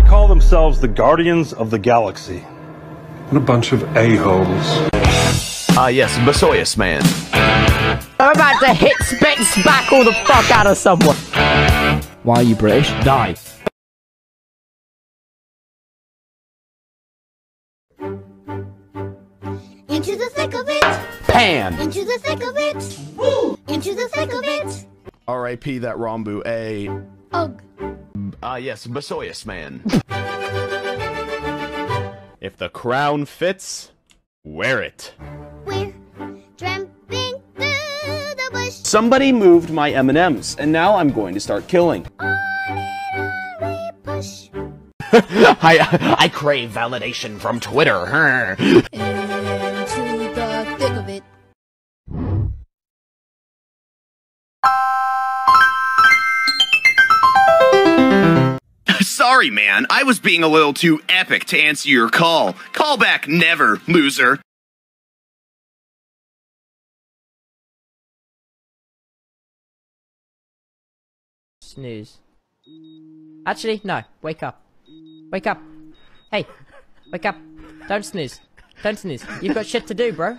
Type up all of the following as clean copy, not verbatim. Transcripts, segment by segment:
call themselves the Guardians of the Galaxy. What a bunch of a-holes. Yes, Basoyas man. I'm about to hit spit spackle the fuck out of someone. Why are you British? Die. Into the thick of it. Pan. Into the thick of it. Woo! Into the thick of it. R.I.P. that Rambu A. Ugh. Yes, Basoyas man. If the crown fits, wear it. We're tramping through the bush. Somebody moved my M&Ms, and now I'm going to start killing. On and on we push. I crave validation from Twitter. Into the thick of it. Sorry, man. I was being a little too epic to answer your call. Call back never, loser. Snooze. Actually, no. Wake up. Wake up. Hey. Wake up. Don't snooze. Don't snooze. You've got shit to do, bro.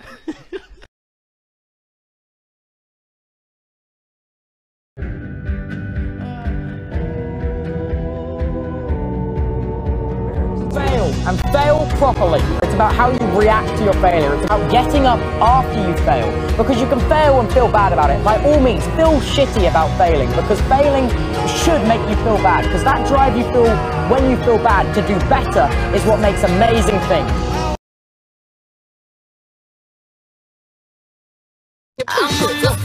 Fail, and fail properly. It's about how you react to your failure. It's about getting up after you fail, because you can fail and feel bad about it. By all means, feel shitty about failing, because failing should make you feel bad, because that drive you feel when you feel bad to do better is what makes amazing things.